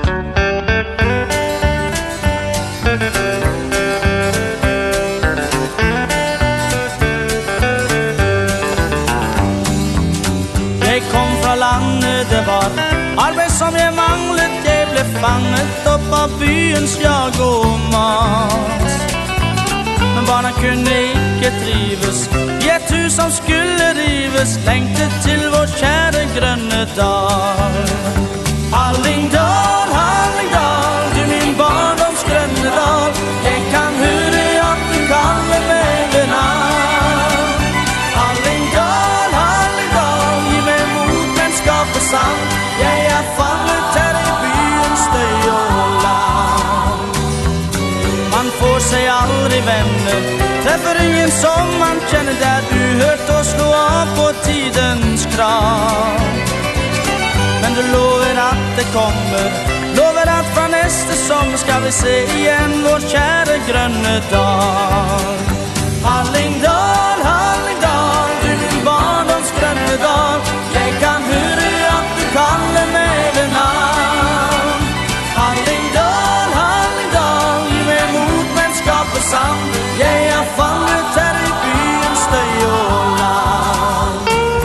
Jeg kom fra landet, det var arbeid som jeg manglet. Jeg ble fanget opp av byens jag og mat. Men barna kunne ikke trives i et hus som skulle rives. Lengtet til vår kjære grønne dal. Hallingdal, Hallingdal, du min barndoms grønne dal. Jeg kan høre at du kaller meg ved navn. Hallingdal, Hallingdal, gi meg mot, men skape sang. Jeg er fanget her i byens støy og land. Man får seg aldri venner, treffer ingen som man kjenner. Det er uhørt å slå av på tidens krav. Men du lover at det kommer, lover at fra neste sommer skal vi se igjen vår kjære grønne dal. Hallingdal, Hallingdal, du min barndoms grønne dal. Jeg kan høre at du kaller meg ved navn. Hallingdal, Hallingdal, gi meg mot, men skape sang. Jeg er fanget her i byens støy og land.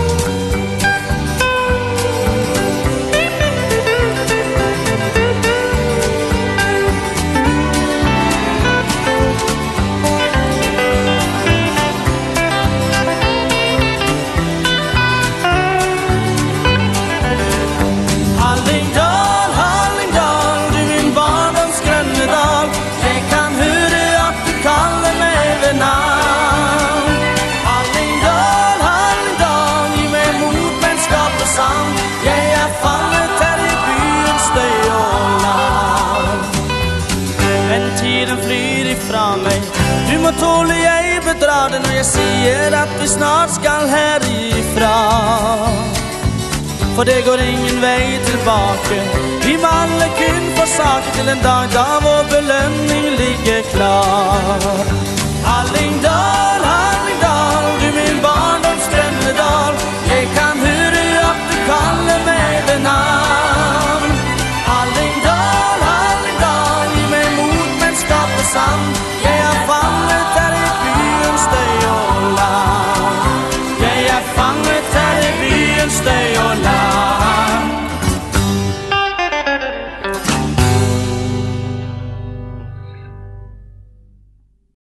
Hallingdal, Hallingdal, du min barndoms grønne dal. Jeg kan høre at du kaller meg ved navn. Hallingdal, Hallingdal, gi meg mot, men skape sang. Jeg er fanget her i byens støy og land. Men tiden flyr ifra meg, du må tåle jeg bedrar det når jeg sier at vi snart skal herifra. For det går ingen vei tilbake, vi må alle kun forsake til en dag da vår belønning ligger klar. Hallingdal,